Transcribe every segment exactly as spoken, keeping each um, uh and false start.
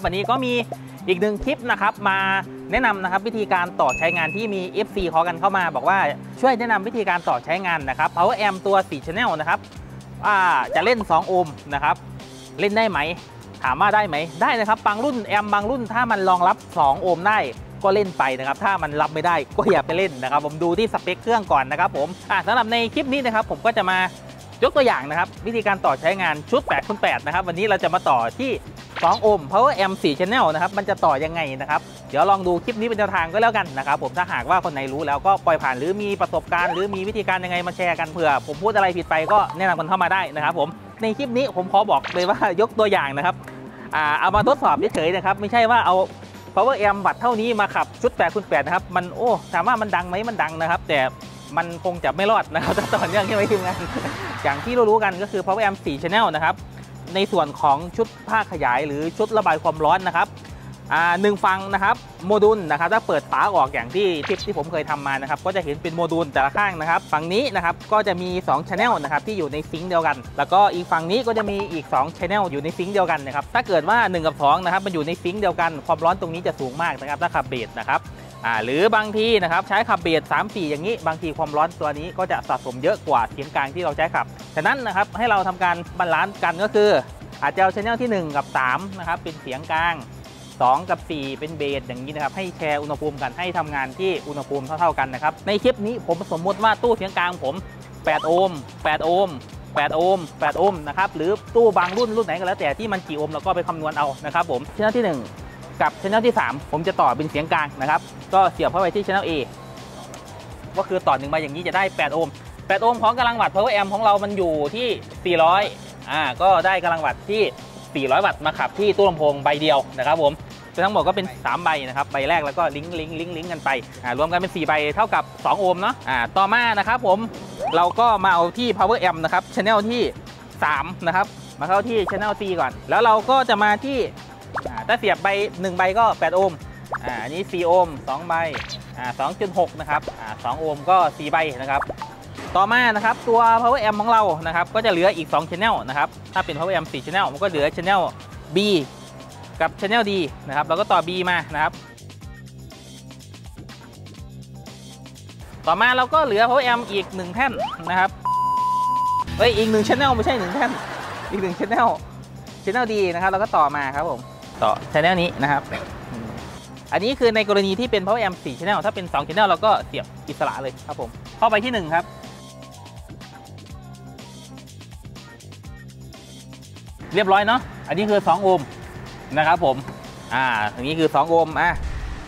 วันนี้ก็มีอีกหนึ่งคลิปนะครับมาแนะนำนะครับวิธีการต่อใช้งานที่มี เอฟ ซี ขอกันเข้ามาบอกว่าช่วยแนะนำวิธีการต่อใช้งานนะครับ Power Amp ตัวสี่ Channel นะครับว่าจะเล่นสองโอห์มนะครับเล่นได้ไหมถามว่าได้ไหมได้นะครับบางรุ่นแอมบางรุ่นถ้ามันรองรับสองโอห์มได้ก็เล่นไปนะครับถ้ามันรับไม่ได้ก็อย่าไปเล่นนะครับผมดูที่สเปคเครื่องก่อนนะครับผมอ่ะสำหรับในคลิปนี้นะครับผมก็จะมายกตัวอย่างนะครับวิธีการต่อใช้งานชุด แปดคูณแปด นะครับวันนี้เราจะมาต่อที่สองโอห์ม Power Amp สี่ Channel นะครับมันจะต่อยังไงนะครับเดี๋ยวลองดูคลิปนี้เป็นแนวทางก็แล้วกันนะครับผมถ้าหากว่าคนไหนรู้แล้วก็ปล่อยผ่านหรือมีประสบการณ์หรือมีวิธีการยังไงมาแชร์กันเผื่อผมพูดอะไรผิดไปก็แนะนำกันเข้ามาได้นะครับผมในคลิปนี้ผมขอบอกเลยว่ายกตัวอย่างนะครับอ่าเอามาทดสอบเฉยๆนะครับไม่ใช่ว่าเอา Power Amp วัตต์เท่านี้มาขับชุด แปดคูณแปด นะครับมันโอ้ถามว่ามันดังไหมมันดังนะครับแต่มันคงจะไม่รอดนะครับถ้าต่อเนื่องใช่ไหมทีมงานอย่างที่รู้ๆกันก็คือ Power Amp สี่ Channel นะครับในส่วนของชุดภาคขยายหรือชุดระบายความร้อนนะครับอ่าหนึ่งฟังนะครับโมดูลนะครับถ้าเปิดฝาออกอย่างที่คลิปที่ผมเคยทำมานะครับก็จะเห็นเป็นโมดูลแต่ละข้างนะครับฝั่งนี้นะครับก็จะมีสอง Channel นะครับที่อยู่ในซิงค์เดียวกันแล้วก็อีกฝั่งนี้ก็จะมีอีกสอง Channel อยู่ในซิงค์เดียวกันนะครับถ้าเกิดว่าหนึ่งกับสองนะครับมันอยู่ในซิงค์เดียวกันความร้อนตรงนี้จะสูงมากนะครับถ้าขับเบสนะครับอ่าหรือบางทีนะครับใช้ขับเบสสาม สี่อย่างนี้บางทีความร้อนตัวนี้ก็จะสะสมเยอะกว่าเสียงกลางที่เราใช้ขับฉะนั้นนะครับให้เราทำการบาลานซ์กันก็คืออาจจะเอา Channel ที่หนึ่งกับสามนะครับเป็นเสียงกลางสองกับสี่เป็นเบสอย่างนี้นะครับให้แชร์อุณหภูมิกันให้ทำงานที่อุณหภูมิเท่าๆกันนะครับในคลิปนี้ผมสมมติว่าตู้เสียงกลางผมแปดโอห์มแปดโอห์มแปดโอห์มแปดโอห์มนะครับหรือตู้บางรุ่นรุ่นไหนก็แล้วแต่ที่มันกี่โอห์มเราก็ไปคำนวณเอานะครับผม Channel ที่หนึ่งกับ Channel ที่สามผมจะต่อเป็นเสียงกลางนะครับก็เสียบเข้าไปที่ Channel A ก็คือต่อหนึ่งมาอย่างนี้จะได้แปดโอห์มแปดโอห์มของกำลังวัตต์ Power Amp ของเรามันอยู่ที่สี่ร้อยอ่าก็ได้กำลังวัตต์ที่สี่ร้อยวัตต์มาขับที่ตู้ลำโพงใบเดียวนะครับผมทั้งหมดก็เป็นสามใบนะครับใบแรกแล้วก็ลิงก์ลิงก์ลิงก์ลิงก์กันไปอ่ารวมกันเป็นสี่ใบเท่ากับสองโอห์มเนาะอ่าต่อมานะครับผมเราก็มาเอาที่ Power Amp นะครับ Channel ที่สามนะครับมาเข้าที่ Channel C ก่อนแล้วเราก็จะมาที่ถ้าเสียบใบหนึ่งใบก็แปดโอห์มอ่าอันนี้สี่โอห์มสองใบอ่า สองจุดหก นะครับอ่าสองโอห์มก็สี่ใบนะครับต่อมานะครับตัว Power Amp ของเรานะครับก็จะเหลืออีกสอง Channel นะครับถ้าเป็น Power Amp สี่ Channel มันก็เหลือ Channel B กับ Channel D นะครับเราก็ต่อ B มานะครับต่อมาเราก็เหลือ Power Amp อีกหนึ่งแท่นนะครับเอ้ยอีกหนึ่ง Channel ไม่ใช่หนึ่งแท่นอีกหนึ่ง Channel Channel D นะครับเราก็ต่อมาครับผมต่อ Channel นี้นะครับอันนี้คือในกรณีที่เป็น Power Amp สี่ Channel ถ้าเป็นสอง Channel เราก็เสียบอิสระเลยครับผมเข้าไปที่หนึ่งครับเรียบร้อยเนาะอันนี้คือสองโอห์มนะครับผมอ่าอันนี้คือสองโอห์มอ่ะ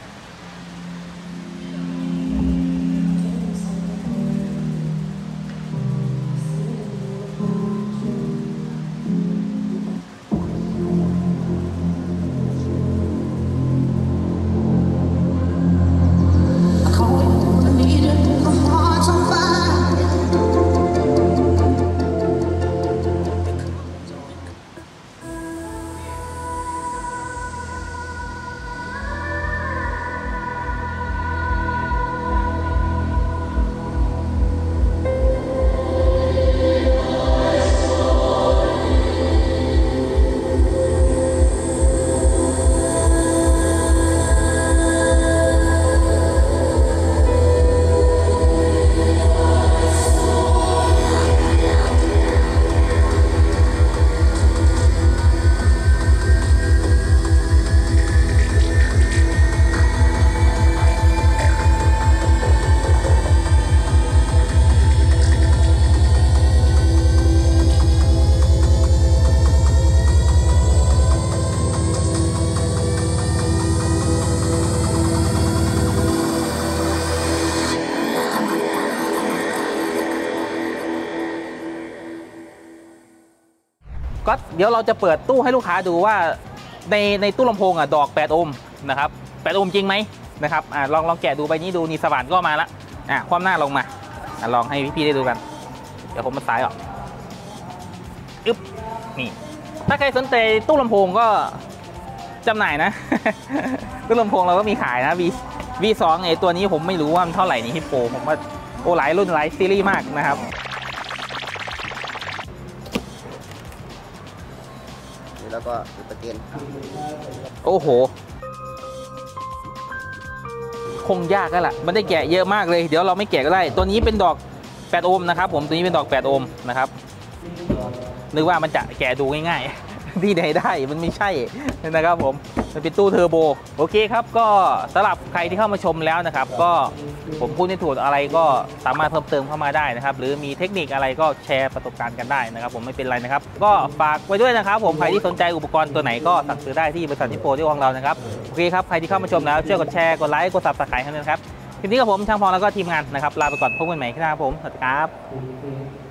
ก็เดี๋ยวเราจะเปิดตู้ให้ลูกค้าดูว่าในในตู้ลำโพงอ่ะดอกแปดโอห์มนะครับแปดโอห์มจริงไหมนะครับอ่าลองลองแกะดูใบนี้ดูนี่สว่านก็มาละอ่าคว่ำหน้าลงมาอ่าลองให้พี่ๆได้ดูกันเดี๋ยวผมมาสายออกอึ๊บนี่ถ้าใครสนใจตู้ลำโพงก็จำหน่ายนะ ตู้ลำโพงเราก็มีขายนะ V วี สอง ไอตัวนี้ผมไม่รู้ว่ามันเท่าไหร่นี่ฮิปโปผมว่าโอ้หลายรุ่นหลายซีรีส์มากนะครับแล้วก็ก็สิบเปอร์เซ็นต์โอ้โหคงยากแล้วล่ะมันได้แกะเยอะมากเลยเดี๋ยวเราไม่แกะก็ได้ตัวนี้เป็นดอกแปดโอห์มนะครับผมตัวนี้เป็นดอกแปดโอห์มนะครับนึกว่ามันจะแกะดูง่ายๆที่ไหนได้มันไม่ใช่นะครับผมมันเป็นตู้เทอร์โบโอเคครับก็สำหรับใครที่เข้ามาชมแล้วนะครับก็ผมพูดไม่ถูกอะไรก็สามารถเพิ่มเติมเข้ามาได้นะครับหรือมีเทคนิคอะไรก็แชร์ประสบการณ์กันได้นะครับผมไม่เป็นไรนะครับก็ฝากไว้ด้วยนะครับผมใครที่สนใจอุปกรณ์ตัวไหนก็สั่งซื้อได้ที่บริษัทนิโปที่ของเรานะครับโอเคครับใครที่เข้ามาชมแล้วช่วยกดแชร์กดไลค์กดซับสไครต์ให้ด้วยนะครับคลิปนี้กับผมช่างพองแล้วก็ทีมงานนะครับลาไปก่อนพบกันใหม่คลิปหน้าครับผมสวัสดีครับ